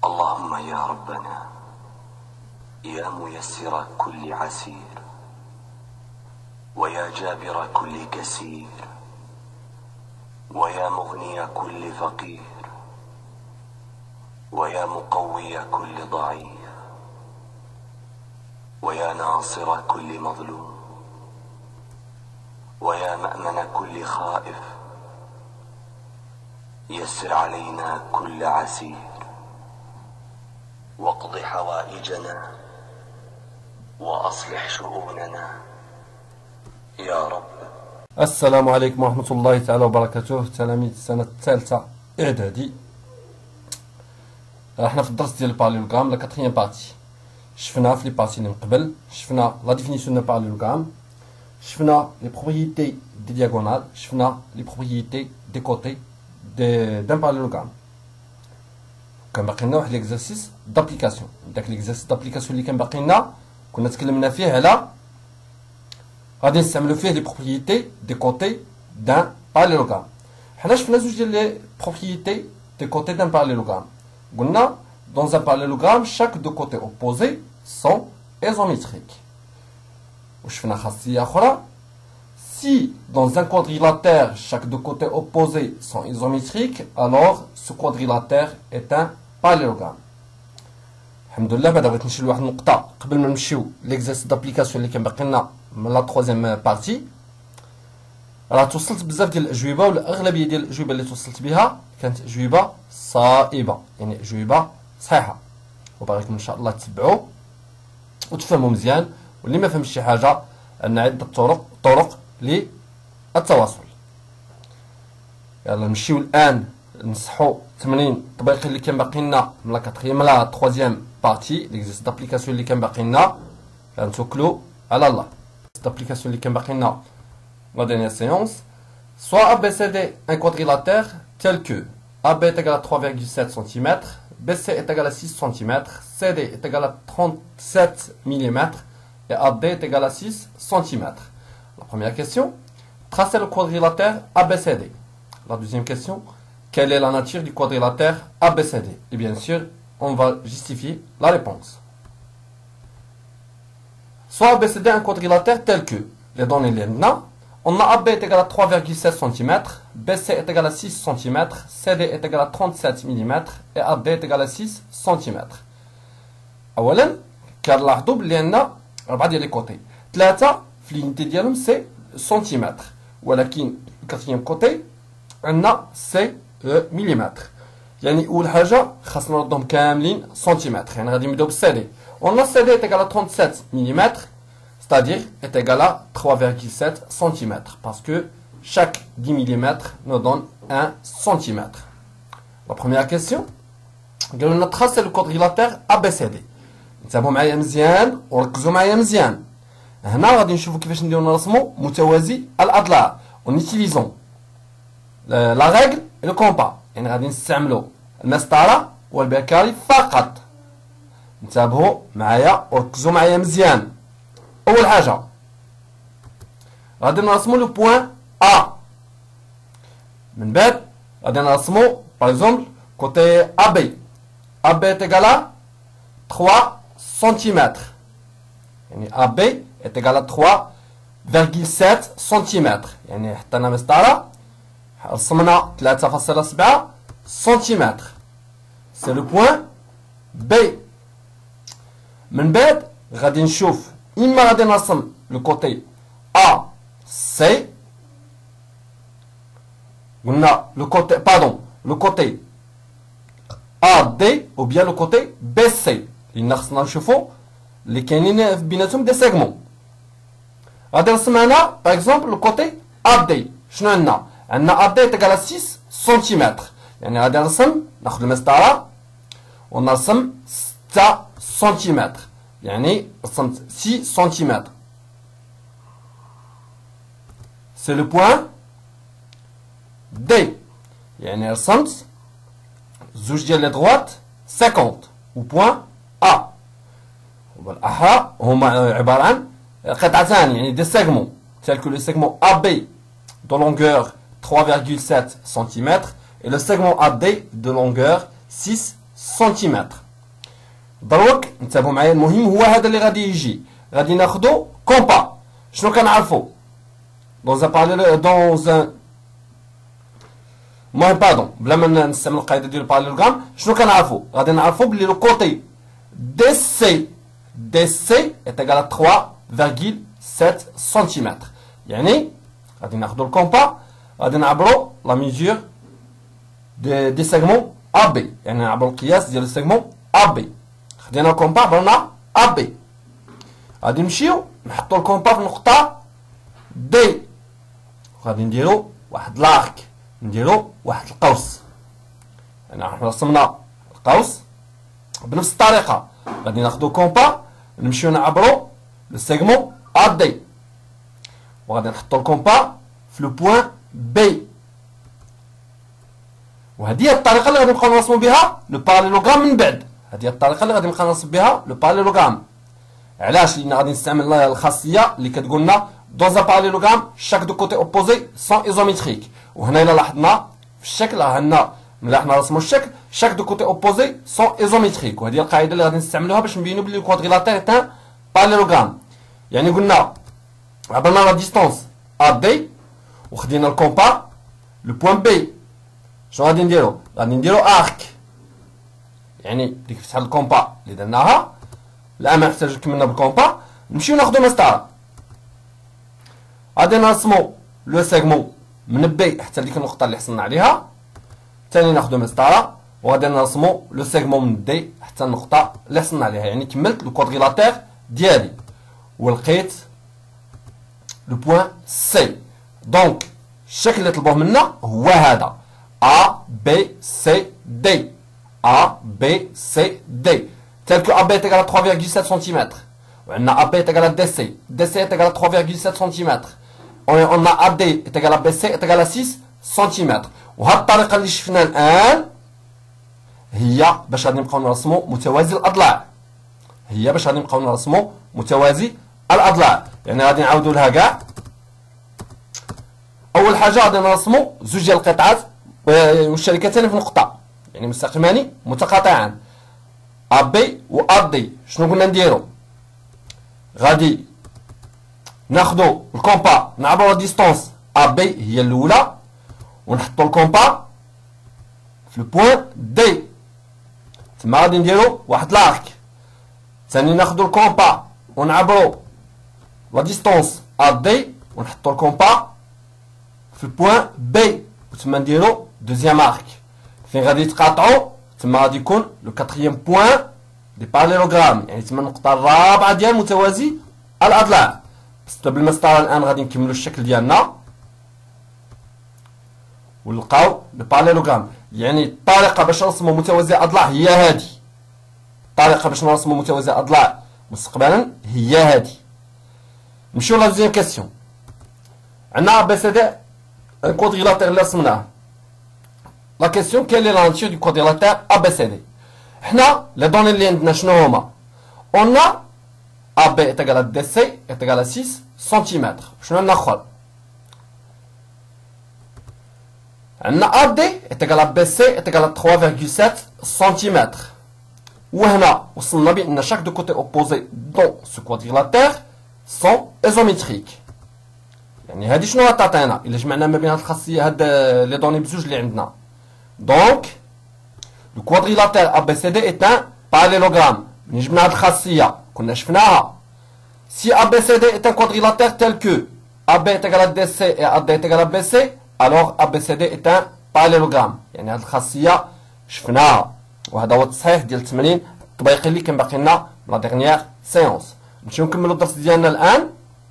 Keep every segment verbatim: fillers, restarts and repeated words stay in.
اللهم يا ربنا يا ميسر كل عسير ويا جابر كل كسير ويا مغني كل فقير ويا مقوي كل ضعيف ويا ناصر كل مظلوم ويا مأمن كل خائف يسر علينا كل عسير واقض حوائجنا وأصلح شؤوننا يا رب. السلام عليكم ورحمة الله تعالى وبركاته. تلاميذ السنة الثالثة إعدادي. احنا في الدرس ديال الباراليلوغرام لا كاتريام بارتي. شفنا في لي بارتي اللي من قبل، شفنا لا ديفينيسيون دو باراليلوغرام، شفنا لي بروبريتي دي دياغونال، شفنا لي بروبريتي دي كوتي دان باراليلوغرام. كان باقي لنا واحد ليكزارسيس دابليكاسيون. داك ليكزارسيس دابليكاسيون اللي كان باقي لنا كنا تكلمنا فيه على غادي نستعملو فيه لي بروبريتي دي كوتي دان باراليلوغرام. حنا شفنا زوج ديال لي بروبريتي دي كوتي دان باراليلوغرام. قلنا dans un parallélogramme chaque deux côtés opposés sont isométriques. وشفنا خاصية أخرى si dans un quadrilatère chaque deux côtés opposés sont isométriques alors ce quadrilatère est un parallélogramme. الحمد لله بعدا بغيت نمشي لواحد النقطة قبل ما نمشيو ليكزارسيس دابليكاسيون اللي كان باقي لنا من لا تروازيام بارتي. راه توصلت بزاف ديال الأجوبة والأغلبية ديال الأجوبة اللي توصلت بها كانت أجوبة صائبة، يعني أجوبة صحيحة، وبغيتكم إن شاء الله تتبعوا وتفهموا مزيان، واللي ما فهمش شي حاجة عندنا عدة طرق طرق للتواصل. يلا نمشيو الآن نصحوا التمرين التطبيقي اللي كان باقي لنا من لا كاتريام من لا تخوازيام بارتي، ليكزارسيس دابليكاسيون اللي كان باقي لنا غنتوكلوا على الله. دابليكاسيون اللي كان باقي لنا la dernière séance, soit A B C D un quadrilatère tel que A B est égal à trois virgule sept centimètres, B C est égal à six centimètres, C D est égal à trente-sept millimètres et A D est égal à six centimètres. La première question, tracez le quadrilatère A B C D. La deuxième question, quelle est la nature du quadrilatère A B C D? Et bien sûr, on va justifier la réponse. Soit A B C D un quadrilatère tel que les données lendemain. On a A B est égal à trois virgule sept centimètres, B C est égal à six centimètres, C D est égal à trente-sept millimètres et A D est égal à six centimètres. أولا كنلاحظوا بلي عندنا أربعة ديال لي كوتي، ثلاثة في لينيتي ديالهم سي سنتيمتر، ولكن الكاتريام كوتي عندنا سي مليمتر. يعني أول حاجة خاصنا نردهم كاملين سنتيمتر، يعني غادي نبداو بالسي دي. On a C D est égal à trente-sept millimètres. C'est-à-dire est égal à trois virgule sept centimètres, parce que chaque dix millimètres nous donne un centimètre. La première question, on a tracé le quadrilatère A B C D. نتابعوا معايا مزيان وركزوا معايا مزيان. هنا غادي نشوفوا كيفاش نديرو نرسموا متوازي الأضلاع. En utilisant la règle et le compas. يعني غادي نستعملوا المسطرة والبكاري فقط. نتابعوا معايا وركزوا معايا مزيان. أول حاجة غادي نرسمو لو بوان أ، من بعد غادي نرسمو باغ اكزومبل كوتي أ بي. أ بي est égal à trois centimètres، يعني أ بي est égal à trois virgule sept centimètres، يعني حطينا مسطرة رسمنا ثلاثة فاصلة سبعة سنتيمتر. سي لو بوان بي. من بعد غادي نشوف إما غادي نرسم لو كوتي A C، قلنا لو كوتي باردون لو كوتي A D أو بيان لو كوتي B C، لأن خصنا نشوفو اللي كاينين بيناتهم دي سيغمون. غادي نرسم هنا باغ اكزومبل لو كوتي A D. شنو عندنا؟ عندنا A D est égal à six centimètres، يعني غادي نرسم ناخد المسطرة ونرسم ستة سنتيمتر، يعني رسمت six centimètres. C'est le point D. يعني رسمت زوج ديال لي دروات cinquante و point A. والأحا هما عبارة عن قطعتان، يعني دي سيغمون tels que le segment A B de longueur trois virgule sept centimètres et le segment A D de longueur six سنتيمتر. دروك انتبهوا معايا، المهم هو هذا اللي غادي يجي. غادي ناخذوا كومبا. شنو كنعرفوا دون ان دون ان المهم باردون بلا ما نستعمل القاعده ديال الباراليلوغرام، شنو كنعرفوا؟ غادي نعرفوا بلي لو كوتي دي سي دي سي est égal à trois virgule sept سنتيمتر. يعني غادي ناخذوا الكومبا، غادي نعبروا لا ميزور دي دي سيغمون ا بي، يعني نعبروا القياس ديال السيغمون ا بي. خدينا الكومبا عبرنا ا بي، غادي نمشيو نحطوا الكومبا في النقطه دي، غادي نديرو واحد لارك، نديرو واحد القوس. يعني حنا رسمنا القوس بنفس الطريقه، غادي ناخذوا كومبا نمشيو نعبرو لو سيغمون ا دي، وغادي نحطوا الكومبا في لو بوين بي. وهذه هي الطريقه اللي غادي نبقاو نرسموا بها لو باراليلوغرام من بعد. هذه هي الطريقه اللي غادي نبقى نرسم بها لو باراليلوغرام. علاش؟ لان غادي نستعمل الخاصيه اللي كتقول لنا دون ان باراليلوغرام شاك دو كوتي اوبوزي سون ايزوميتريك. وهنا الا لاحظنا في الشكل راه عندنا ملي حنا نرسموا الشكل شاك دو كوتي اوبوزي سون ايزوميتريك. وهذه القاعده اللي غادي نستعملوها باش نبينوا بلي الكوادريلاتير تاع باراليلوغرام. يعني قلنا عبرنا لا ديستونس ا دي وخدينا الكومبا لو بوين بي. شنو غادي نديرو؟ غادي نديرو ارك، يعني ديك فتحه الكومبا اللي درناها لا ما نحتاج كملنا بالكومبا، نمشيو ناخدو مسطره. غادي نرسمو لو سيغمون من بي حتى لديك النقطه اللي حصلنا عليها، ثاني ناخدو مسطره وغادي نرسمو لو سيغمون من دي حتى النقطه اللي حصلنا عليها. يعني كملت لو كوادريلاتير ديالي ولقيت لو بوين سي. دونك الشكل اللي طلبوه منا هو هذا A B C D. A B C D. Tel que A B est égal à trois virgule sept centimètres. On a A B est égal à D C. D C est égal à trois virgule sept centimètres. On a A D est égal à B C est égal à six centimètres. وهاد الطريقة اللي شفنا الآن هي باش غادي نبقاو نرسمو متوازي الأضلاع. هي باش غادي نبقاو نرسمو متوازي الأضلاع. يعني غادي نعاودو لها كاع. أول حاجة غادي نرسمو زوج ديال القطعات والشركتين في نقطة، يعني مستقيمان متقاطعان ا بي و ا دي. شنو قلنا نديرو؟ غادي ناخدو الكومبا نعبرو لا ديستونس ا بي هي الأولى ونحطو الكومبا في البوان دي، تما غادي نديرو واحد لارك. ثاني ناخدو الكومبا ونعبرو لا ديستونس ا دي ونحطو الكومبا في البوان بي وتما نديرو دوزيام ارك. فين غادي يتقاطعوا تما غادي يكون لو كاتريام بوين دي باراليلوغرام، يعني تما النقطة الرابعة ديال متوازي الأضلاع. بس بالمسطرة الآن غادي نكملو الشكل ديالنا ونلقاو لو باراليلوغرام. يعني الطريقة باش نرسمو متوازي الأضلاع هي هادي، الطريقة باش نرسمو متوازي الأضلاع مستقبلا هي هادي. نمشيو لا دوزيام كيسيون. عندنا ا بي سي دي un quadrilatère اللي رسمناه. لا كيسيون كاين لي لا ناتور دو كوادريلاتير ا بي سي دي. حنا لي دوني اللي عندنا شنو هما؟ اون ا بي est égal à D C est égal à six centimètres. شنو عندنا اخر؟ عندنا ا دي est égal à B C est égal à trois virgule sept centimètres. وهنا وصلنا بان chaque deux côtés opposés dans ce quadrilatère sont isométriques. يعني هادي شنو غتعطينا الا جمعنا ما بين هاد الخاصيه هاد لي دوني بزوج اللي عندنا؟ دونك لو كوادريلاتير ا بي سي دي est un parallélogramme. ملي جبنا هاد الخاصيه كنا شفناها. سي ا بي سي دي est un quadrilatère tel que A B est égal à D C et A D est égal à B C, alors A B C D est un parallélogramme. يعني هاد الخاصيه شفناها وهذا هو التصحيح ديال التمرين التطبيقي اللي كان باقي لنا لا ديرنيير سيونس. نمشيو نكملو الدرس ديالنا الان.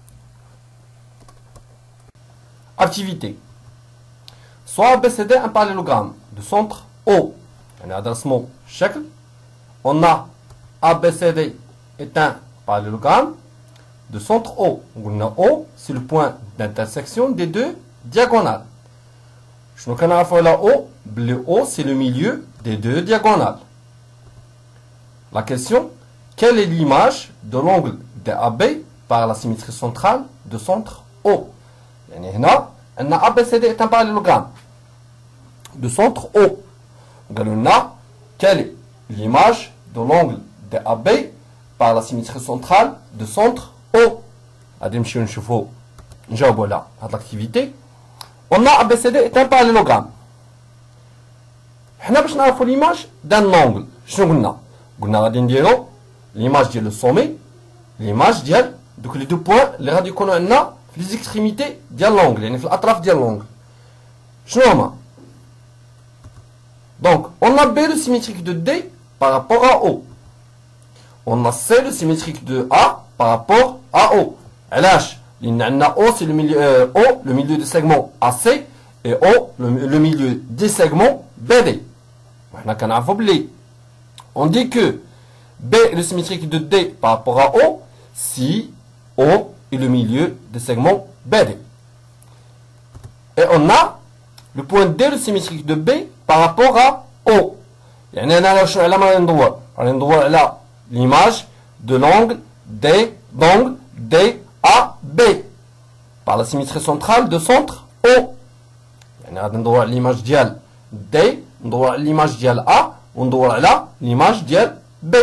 Activité. Soit A B C D un parallélogramme de centre O. يعني هذا رسمو الشكل. On a A B C D est un parallélogramme de centre O. قلنا O c'est le point d'intersection des deux diagonales. شنو كنعرفو على O؟ بلي O c'est le milieu des deux diagonales. La question, quelle est l'image de l'angle de A B par la symétrie centrale de centre O? يعني هنا عندنا A B C D est un parallélogramme de centre O. قالوا لنا quelle est l'image de l'angle D A B par la symétrie centrale de centre O. غادي نمشيو نشوفوا نجاوبوا على هاد l'activité. On a A B C D est un parallélogramme. حنا باش نعرفوا l'image d'un angle شنو قلنا؟ قلنا غادي نديرو l'image ديال لو سومي l'image ديال دوك لي دو بوين اللي غادي يكونوا عندنا في لي زيكستريميتي ديال لونغل يعني في الاطراف ديال لونغل. شنو هما؟ Donc, on a B le symétrique de D par rapport à O. On a C le symétrique de A par rapport à O. علاش؟ لأن عندنا O c'est le milieu euh, O le milieu des segments A C et O le, le milieu des segments B D. وحنا كنعرفوا بلي on dit que B est le symétrique de D par rapport à O si O est le milieu des segments B D. Et on a le point D le symétrique de B par rapport à O. يعني أنا شنو على ما غادي ندور؟ غادي ندور على l'image de l'angle D d'angle D A B par la symétrie centrale de centre O. يعني غادي ندور على l'image ديال D ندور على l'image ديال A وندور على l'image ديال B.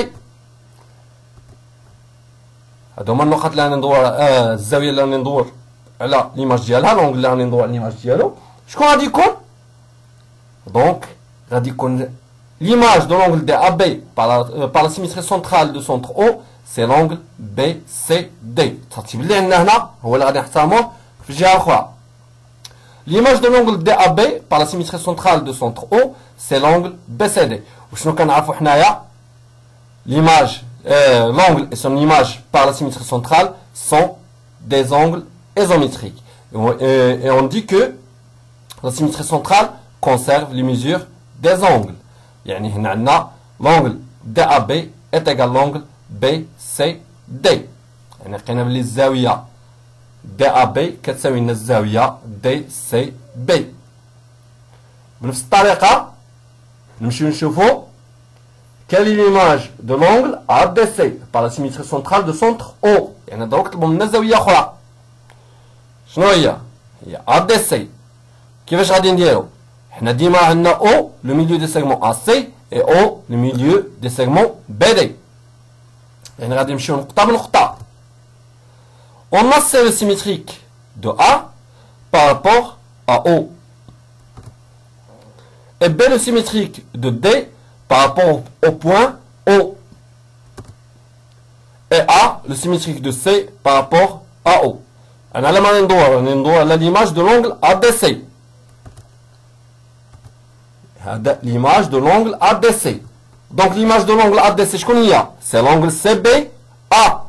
هادو هما النقط اللي غادي ندور آه الزاوية اللي غادي ندور على l'image ديالها l'angle اللي غادي ندور على l'image ديالو. شكون غادي يكون؟ دونك غادي يكون l'image de l'angle D A B par la, euh, par la symétrie centrale de centre O c'est l'angle B C D. الترتيب اللي عندنا هنا هو اللي غادي نحترموه في الجهة الأخرى. L'image de l'angle D A B par la symétrie centrale de centre O c'est l'angle B C D. وشنو كنعرفوا حنايا؟ L'image, euh, l'angle et son image par la symétrie centrale sont des angles isométriques. Et on, et, et on dit que la symétrie centrale conserve les mesures des angles. يعني هنا عندنا l'angle D A B est égal à l'angle B C D. يعني لقينا بلي الزاوية D A B كتساوي لنا الزاوية D C B. بنفس الطريقة نمشيو نشوفو quelle est l'image de l'angle A D C par la symétrie centrale de centre O. يعني دروك طلبوا منا زاوية أخرى. شنو هي؟ هي A D C. كيفاش غادي نديرو؟ حنا ديما عندنا O le milieu des segments A C et O le milieu des segments B D. يعني غادي نمشيو نقطة بنقطة. On a C le symétrique de A par rapport à O. Et B le symétrique de D par rapport au point O. Et A le symétrique de C par rapport à O. أنا لما ندور ندور على l'image de l'angle A D C. هذا l'image de l'angle A D C. Donc l'image de l'angle A D C شكون هي؟ C'est l'angle C B A.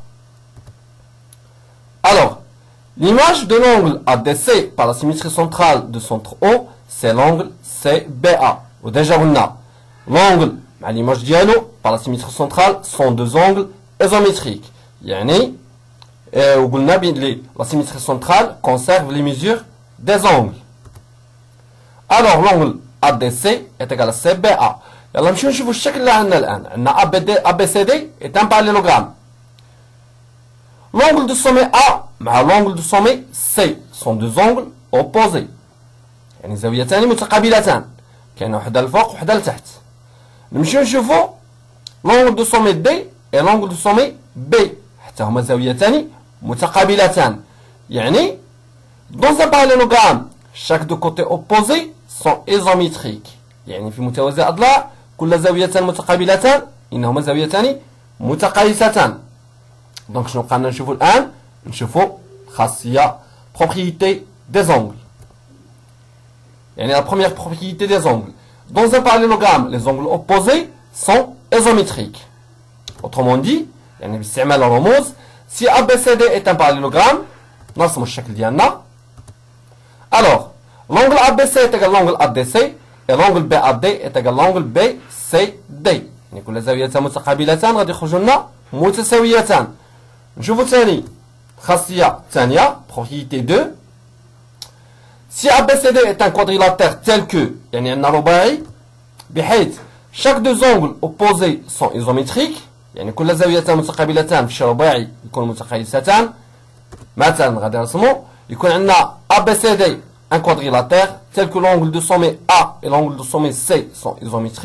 Alors, l'image de l'angle A D C par la symétrie centrale de centre O, c'est l'angle C B A. Ou déjà قلنا l'angle مع l'image ديالو par la symétrie centrale sont deux angles isométriques. يعني وقلنا بلي la symétrie centrale conserve les mesures des angles. Alors l'angle A D C est égal à C B A. يلا نمشيو نشوفوا الشكل اللي عندنا الآن. عندنا A B D A B C D est un parallélogramme. L'angle du sommet A مع l'angle du sommet C sont deux angles opposés. يعني زاويتان متقابلتان. كاينه وحده للفوق وحده لتحت. نمشيو نشوفوا l'angle du sommet D et l'angle du sommet B. حتى هما زاويتان متقابلتان. يعني dans un parallélogramme chaque deux côtés opposés sont isométriques. يعني في متوازي الأضلاع كل زاويتان متقابلتان إنهما زاويتان متقايستان. دونك شنو بقينا نشوفوا الآن؟ نشوفوا خاصية propriété des angles. يعني la première propriété des angles. Dans un parallélogramme, les angles opposés sont isométriques. Autrement dit, يعني باستعمال الرموز si A B C D est un parallélogramme نرسموا الشكل ديالنا. Alors, l'angle A B C est égal à l'angle A D C et l'angle B A D est égal à l'angle B C D. يعني كل زاويتان متقابلتان غادي يخرجوا لنا متساويتان. نشوفوا ثاني خاصية ثانية propriété deux. Si A B C D est un quadrilatère tel que يعني عندنا رباعي بحيث chaque deux angles opposés sont isométriques يعني كل زاويتان متقابلتان في رباعي يكونوا متقايستان. مثلا غادي نرسموا يكون عندنا A B C D un quadrilatère tel que l'angle de sommet A et l'angle de sommet C sont isométriques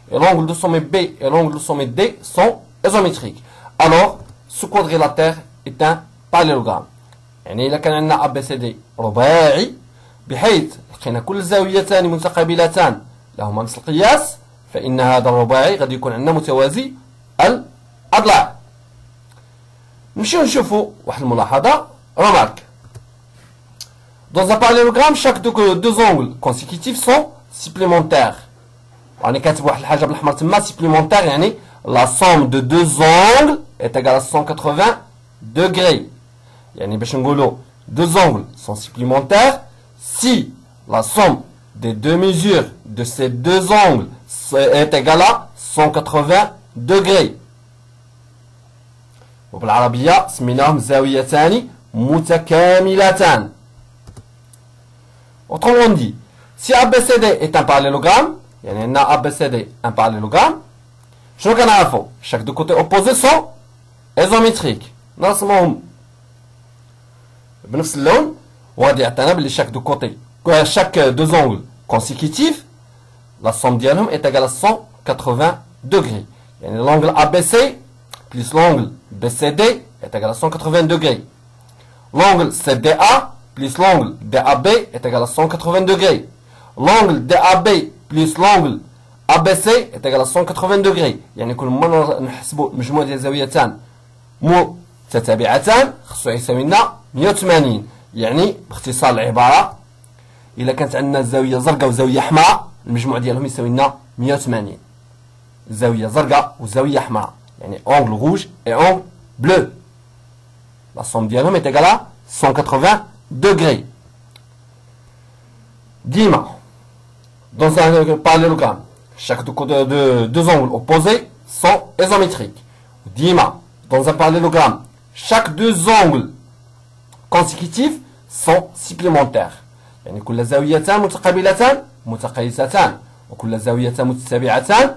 et l'angle de sommet B et l'angle de sommet D sont isométriques. Alors, ce quadrilatère est un parallélogramme. يعني إذا كان عندنا A B C D رباعي بحيث لقينا كل زاويتان متقابلتان لهما نفس القياس، فإن هذا الرباعي غادي يكون عندنا متوازي الأضلاع. نمشيو نشوفوا واحد الملاحظة. Remarque. Dans un parallélogramme, chaque deux, deux angles consécutifs sont supplémentaires. راني كاتب واحد الحاجة بالأحمر تما supplémentaire، يعني la somme de deux angles est égale à cent quatre-vingts degrés. يعني باش نقولوا deux angles sont supplémentaires si la somme des deux mesures de ces deux angles est égale à cent quatre-vingts degrés. وبالعربية سميناهم زاويتان متكاملتان. Autrement dit, si A B C D est un parallélogramme, يعني عندنا A B C D un parallélogramme، شنو كنعرفو؟ chaque deux côtés opposés sont isométriques. نرسموهم بنفس اللون وغادي يعطينا بلي chaque deux côtés chaque deux angles consécutifs la somme ديالهم est égale à cent quatre-vingts degrés. يعني l'angle A B C plus l'angle B C D est égal à cent quatre-vingts degrés. L'angle C D A plus l'angle D A B est égal à cent quatre-vingts degrés. L'angle D A B plus l'angle A B C est égal à cent quatre-vingts degrés. يعني كل مرة نحسبوا مجموع ديال زاويتان متتابعتان خصو يساوي لنا مئة وثمانين. يعني باختصار العبارة إلا كانت عندنا زاوية زرقاء وزاوية حمراء المجموع ديالهم يساوي لنا مئة وثمانين. زاوية زرقاء وزاوية حمراء يعني angle rouge et angle bleu. La somme ديالهم est égale à cent quatre-vingts degrés. ديما dans un parallélogramme chaque deux, deux, deux angles opposés sont isométriques. ديما dans un parallélogramme chaque deux angles consécutifs sont supplémentaires. يعني كل زاويتان متقابلتان متقايستان وكل زاويتان متتابعتان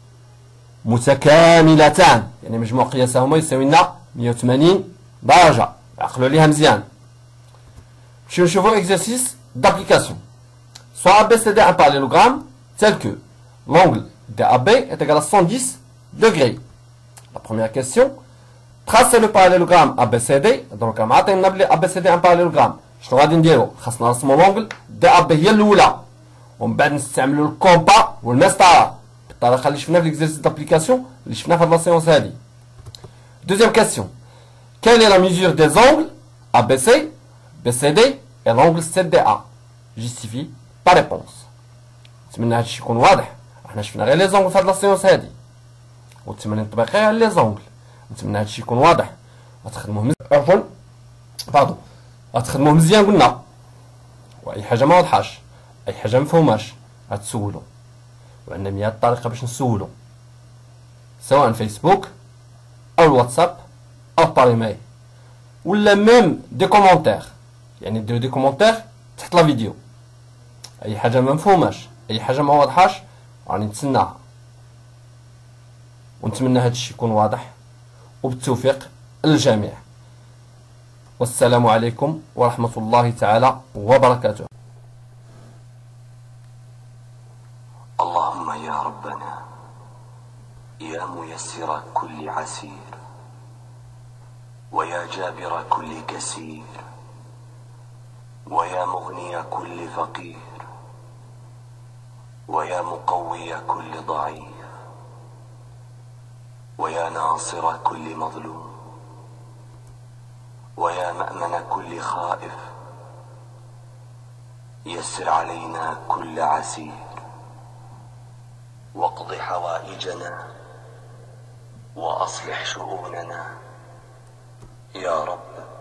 متكاملتان. يعني مجموع قياسهما يساوي لنا مئة وثمانين درجة. عقلوا ليها مزيان. نمشيو نشوفو exercice d'application. Soit A B C D un parallélogramme tel que l'angle D A B est égal à cent dix degrés. La première question, tracez le parallélogramme A B C D. Donc عطينا بلي A B C D un parallélogramme. شنو غادي نديرو؟ خاصنا نرسمو l'angle D A B هي الأولى ومن بعد نستعملو الكومبا والمسطرة بالطريقة اللي شفنا في l'exercice d'application اللي شفنا في هاد لا سيونس هادي. Deuxième question. Quelle est la mesure des angles A B C, B C D et l'angle C D A? Justifie ta réponse. نتمنى هادشي يكون واضح. احنا شفنا غير لي زونغل في هاد لا سيونس هادي ونتمنى نطبق غير على لي زونغل. نتمنى هادشي يكون واضح. غتخدموه مزيان. عفوا باردون. غتخدموه مزيان قلنا. واي حاجه ما واضحاش اي حاجه مفهوماش غتسولو وعندنا مئة طريقه باش نسولو سواء فيسبوك او الواتساب او بار ايميل ولا ميم دي كومونتير. يعني ديرو دي كومونتير تحت لا فيديو. اي حاجه ما مفهوماش اي حاجه ما واضحاش راني نتسناها ونتمنى هادشي يكون واضح وبالتوفيق للجميع. والسلام عليكم ورحمه الله تعالى وبركاته. اللهم يا ربنا يا ميسر كل عسير ويا جابر كل كسير ويا مغني كل فقير ويا مقوي كل ضعيف ويا ناصر كل مظلوم ويا مأمن كل خائف يسر علينا كل عسير واقض حوائجنا وأصلح شؤوننا يا رب.